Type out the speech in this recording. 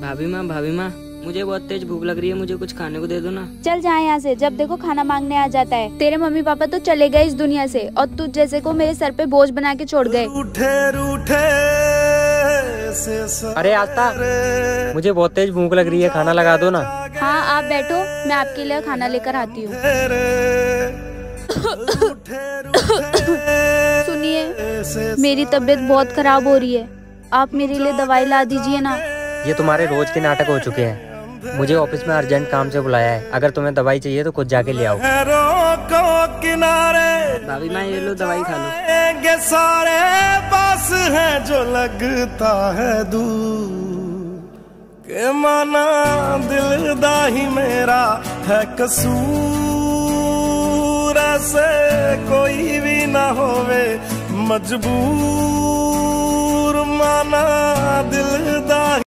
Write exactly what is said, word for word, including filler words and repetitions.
भाभी माँ भाभी माँ मुझे बहुत तेज भूख लग रही है, मुझे कुछ खाने को दे दो ना। चल जा यहाँ से, जब देखो खाना मांगने आ जाता है। तेरे मम्मी पापा तो चले गए इस दुनिया से और तुझ जैसे को मेरे सर पे बोझ बना के छोड़ गए। रूठे रूठे से अरे आस्था, मुझे बहुत तेज भूख लग रही है, खाना लगा दो ना। हाँ आप बैठो, मैं आपके लिए खाना लेकर आती हूँ। सुनिए, मेरी तबीयत बहुत खराब हो रही है, आप मेरे लिए दवाई ला दीजिए ना। ये तुम्हारे रोज के नाटक हो चुके हैं। मुझे ऑफिस में अर्जेंट काम से बुलाया है, अगर तुम्हें दवाई चाहिए तो खुद जाके ले आओ। किनारे भाभी माँ ये लो दवाई खा लो। सारे पास है जो लगता है दूर के माना दिल दा ही मेरा है कसूर, ऐसे कोई भी ना होवे मजबूर, माना दिल दा